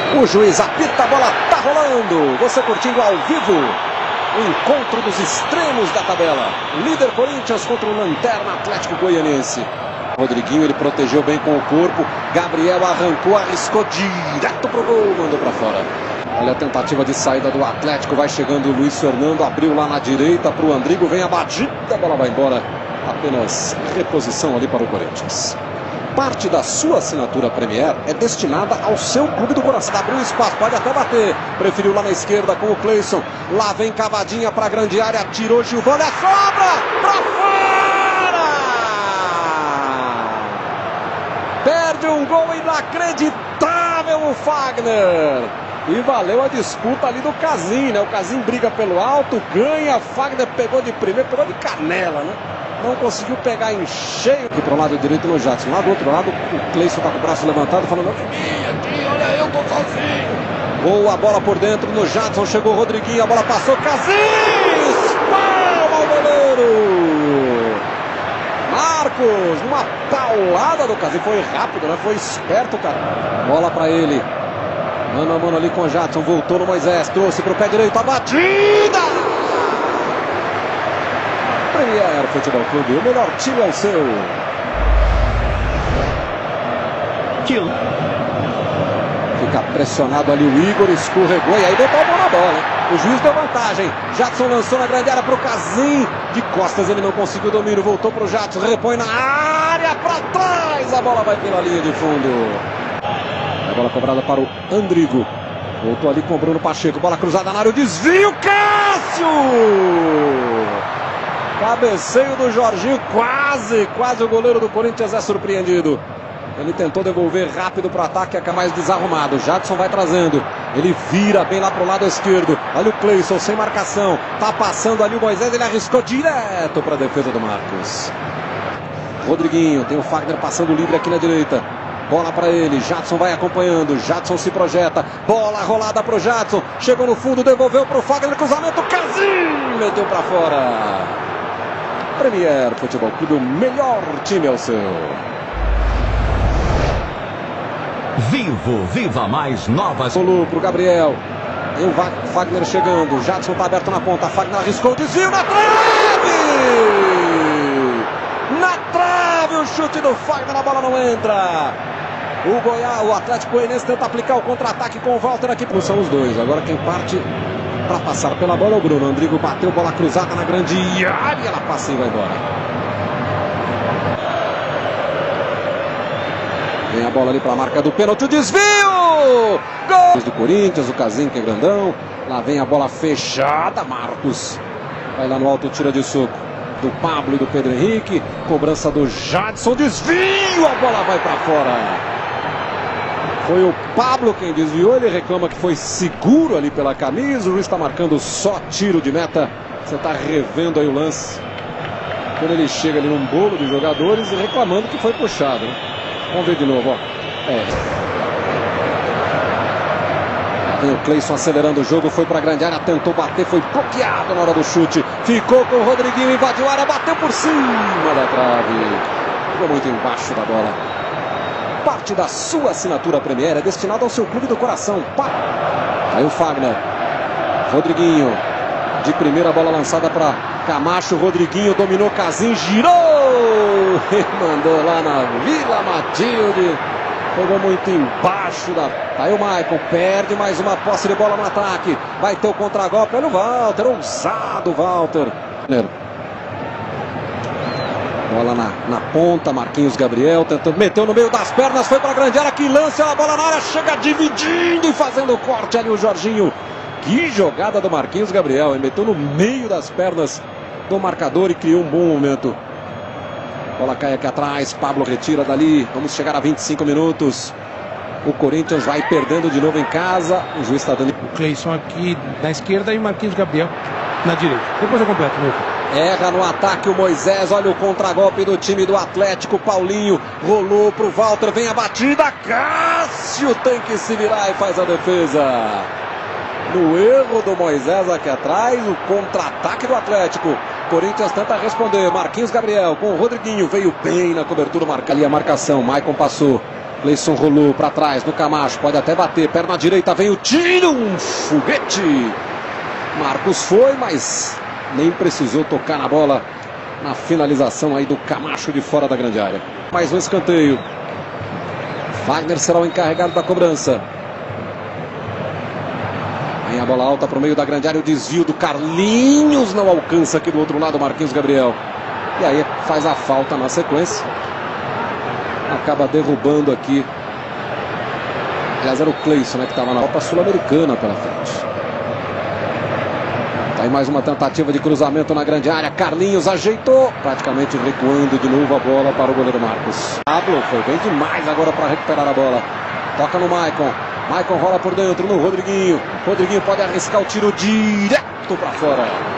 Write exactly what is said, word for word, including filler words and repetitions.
O juiz apita, a bola tá rolando. Você curtindo ao vivo o encontro dos extremos da tabela. Líder Corinthians contra o Lanterna Atlético Goianiense. Rodriguinho, ele protegeu bem com o corpo. Gabriel arrancou, arriscou direto pro gol, mandou para fora. Olha a tentativa de saída do Atlético. Vai chegando o Luiz Fernando, abriu lá na direita pro Andrigo. Vem a batida, a bola vai embora. Apenas reposição ali para o Corinthians. Parte da sua assinatura Premier é destinada ao seu clube do coração. Abriu espaço, pode até bater. Preferiu lá na esquerda com o Cleison. Lá vem cavadinha para a grande área. Tirou Gilvani, é sobra para fora! Perde um gol inacreditável o Fagner. E valeu a disputa ali do Casim, né? O Casim briga pelo alto, ganha. Fagner pegou de primeiro, pegou de canela, né? Não conseguiu pegar em cheio. Aqui para o lado direito no Jadson. Lá do outro lado, o Cleison está com o braço levantado, falando: aqui, olha, eu tô sozinho. Boa bola por dentro no Jadson. Chegou o Rodriguinho, a bola passou. Casim! Palma ao goleiro! Marcos, uma paulada do Casim. Foi rápido, né? Foi esperto, cara. Bola para ele. Mano a mano ali com o Jadson. Voltou no Moisés. Trouxe para o pé direito. A batida! Premier Futebol Clube, o melhor time é o seu. Kill. Fica pressionado ali o Igor, escorregou e aí botou a mão na bola. O juiz deu vantagem. Jadson lançou na grande área para o Casim. De costas ele não conseguiu domínio, voltou para o Jadson, repõe na área, para trás. A bola vai pela linha de fundo. A bola cobrada para o Andrigo. Voltou ali com o Bruno Pacheco. Bola cruzada na área, o desvio, Cássio! Cabeceio do Jorginho, quase, quase o goleiro do Corinthians é surpreendido. Ele tentou devolver rápido para o ataque, é mais desarrumado. O Jadson vai trazendo, ele vira bem lá para o lado esquerdo. Olha o Cleison sem marcação, tá passando ali o Moisés, ele arriscou direto para a defesa do Marcos. Rodriguinho, tem o Fagner passando livre aqui na direita. Bola para ele, Jadson vai acompanhando, Jadson se projeta, bola rolada para o Jadson, chegou no fundo, devolveu para o Fagner, cruzamento, Casim, meteu para fora. Premier Futebol Clube, o melhor time é o seu. Vivo, viva mais novas. Rolou pro Gabriel. Tem o Fagner chegando. O Jadson tá aberto na ponta. Fagner arriscou o desvio na trave! Na trave o chute do Fagner, a bola não entra. O Goiás, o Atlético Goianiense tenta aplicar o contra-ataque com o Walter aqui. São os dois. Agora quem parte para passar pela bola é o Bruno. Andrigo bateu, bola cruzada na grande área. Ela passa e vai embora. Vem a bola ali para a marca do pênalti. O desvio! Gol do Corinthians, o Casim que é grandão. Lá vem a bola fechada. Marcos vai lá no alto, tira de soco do Pablo e do Pedro Henrique. Cobrança do Jadson. Desvio! A bola vai para fora. Foi o Pablo quem desviou, ele reclama que foi seguro ali pela camisa. O juiz está marcando só tiro de meta. Você está revendo aí o lance. Quando ele chega ali num bolo de jogadores e reclamando que foi puxado, né? Vamos ver de novo, ó. É. Tem o Cleison acelerando o jogo, foi para a grande área, tentou bater, foi bloqueado na hora do chute. Ficou com o Rodriguinho, invadiu a área, bateu por cima da trave. Ficou muito embaixo da bola. Parte da sua assinatura Premier é destinada ao seu clube do coração. Pá. Aí o Fagner. Rodriguinho. De primeira bola lançada para Camacho. Rodriguinho dominou Casim, girou e mandou lá na Vila Matilde. Pegou muito embaixo da... Aí o Maicon perde mais uma posse de bola no ataque. Vai ter o contra-golpe. Olha o Walter, ousado Walter. Bola na, na ponta, Marquinhos Gabriel tentou, meteu no meio das pernas, foi para a grande área, que lance, a bola na área, chega dividindo e fazendo o corte ali o Jorginho. Que jogada do Marquinhos Gabriel, ele meteu no meio das pernas do marcador e criou um bom momento. Bola cai aqui atrás, Pablo retira dali, vamos chegar a vinte e cinco minutos. O Corinthians vai perdendo de novo em casa, o juiz está dando... O Cleison aqui na esquerda e o Marquinhos Gabriel na direita. Depois eu completo, meu filho. Erra no ataque o Moisés, olha o contragolpe do time do Atlético, Paulinho rolou pro Walter, vem a batida, Cássio tem que se virar e faz a defesa. No erro do Moisés aqui atrás, o contra-ataque do Atlético. Corinthians tenta responder, Marquinhos Gabriel com o Rodriguinho, veio bem na cobertura, marca ali a marcação, Maicon passou. Cleison rolou para trás no Camacho, pode até bater, perna direita, vem o tiro, um foguete. Marcos foi, mas nem precisou tocar na bola na finalização aí do Camacho de fora da grande área. Mais um escanteio. Fagner será o encarregado da cobrança. Vem a bola alta para o meio da grande área, o desvio do Carlinhos não alcança aqui do outro lado o Marquinhos Gabriel. E aí faz a falta na sequência. Acaba derrubando aqui. Aliás, era o Cleison, né, que estava na Copa Sul-Americana pela frente. Tá aí mais uma tentativa de cruzamento na grande área. Carlinhos ajeitou, praticamente recuando de novo a bola para o goleiro Marcos. Pablo foi bem demais agora para recuperar a bola. Toca no Maicon. Maicon rola por dentro no Rodriguinho. Rodriguinho pode arriscar o tiro direto para fora.